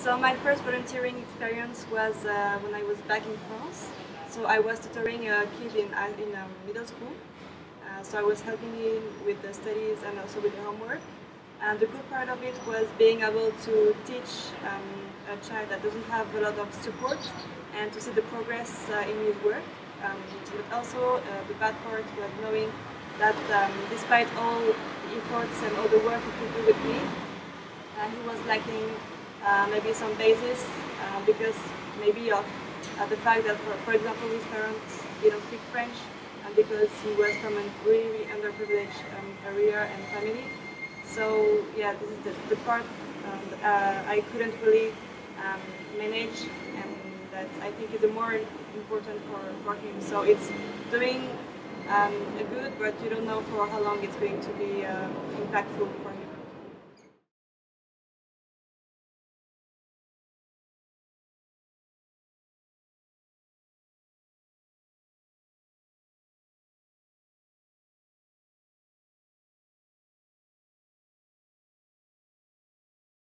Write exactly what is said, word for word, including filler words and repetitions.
So my first volunteering experience was uh, when I was back in France. So I was tutoring a kid in, uh, in um, middle school. Uh, so I was helping him with the studies and also with the homework. And the good part of it was being able to teach um, a child that doesn't have a lot of support and to see the progress uh, in his work. Um, but also uh, the bad part was knowing that um, despite all the efforts and all the work he could do with me, uh, he was lacking uh, maybe some basis uh, because maybe of uh, the fact that, for, for example, his parents didn't speak French and because he was from a really underprivileged um, area and family. So yeah, this is the, the part um, uh, I couldn't really um, manage, and that I think is the more important for, for him. So it's doing um, a good, but you don't know for how long it's going to be uh, impactful for him.